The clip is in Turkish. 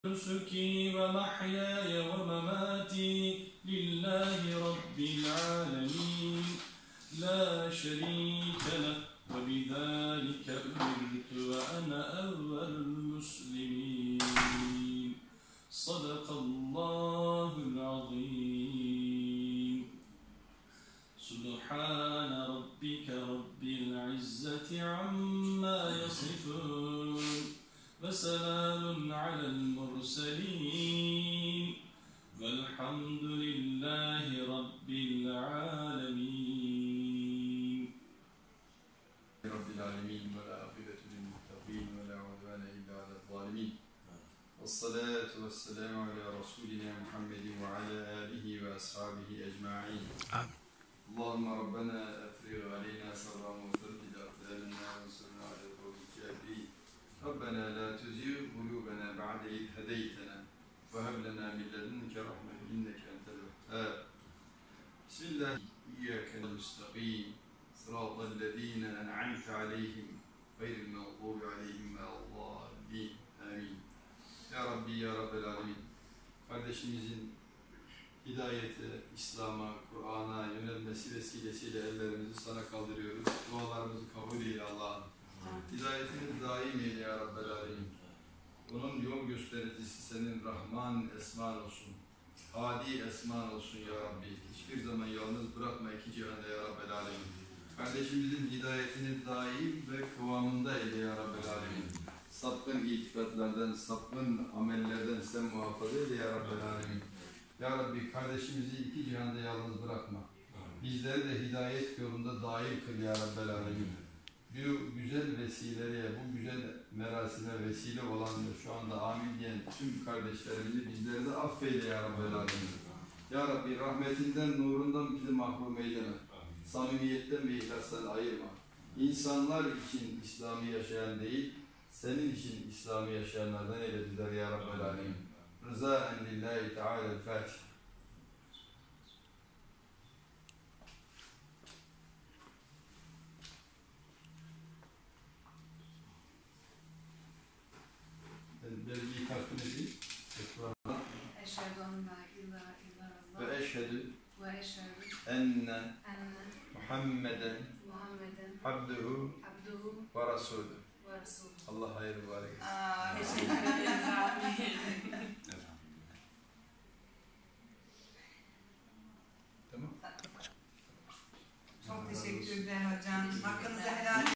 نسكي ومحياي ومماتي لله رب العالمين لا شريك له وبذلك أمرت وأنا أول المسلمين صدق الله العظيم سبحان ربك رب العزة عما يصفون وسلام على المرسلين والحمد لله رب العالمين رب العالمين والعاقبة للمتقين ولا عدوان إلا على الظالمين والصلاة والسلام على رسولنا محمد وعلى آله وأصحابه أجمعين اللهم ربنا أفرغ علينا صبرا وثبت أقدامنا وانصرنا على القوم الكافرين ربنا لا تزغ قلوبنا بعد إذ هديتنا وهب لنا من لدنك رحمة إنك أنت الوهاب بسم الله إياك نستقيم صراط الذين أنعمت عليهم غير المغضوب عليهم ولا الضالين آمين. Ya Rabbi, Ya Rabbel Alemin, kardeşimizin hidayete, İslam'a, Kur'an'a yönelmesi vesilesiyle ellerimizi sana kaldırıyoruz. Dualarımızı kabul eyle Allah'ım. Hidayetini daim eyle Ya Rabbel Alemin. Onun yol göstericisi senin Rahman esman olsun. Hadi esman olsun Ya Rabbi. Hiçbir zaman yalnız bırakma iki cihanda Ya Rabbel Alemin. Kardeşimizin hidayetini daim ve kıvamında eyle Ya Rabbel Alemin. Sapkın itikatlardan, sapkın amellerden sen muhafaza eyle Ya Rabbel Alemin. Ya Rabbi kardeşimizi iki cihanda yalnız bırakma. Bizleri de hidayet yolunda daim kıl Ya Rabbel Alemin. Bu güzel vesileye, bu güzel merasime vesile olan ve şu anda amin diyen tüm kardeşlerimizi bizleri de affeyle Ya Rabbel Alemin. Ya Rabbi rahmetinden, nurundan bizi mahrum eyleme. Samimiyetten ve ihlastan ayırma. İnsanlar için İslam'ı yaşayan değil, senin için İslam'ı yaşayanlardan eyle bizler Ya Rabbel Alemin. Rızâen lillahi teâlâ-l-Fâtiha. Ben bir takdim edeyim. Eşhedü en la ilahe illallah Ve eşhedü ve eşhedü enne enne Muhammeden Muhammeden abduhu abduhu ve rasulü. ve resulü. Allah hayırlı mübarek etsin. Teşekkür ederiz abi. Tamam. Çok teşekkürler hocam. Hakkınızı helal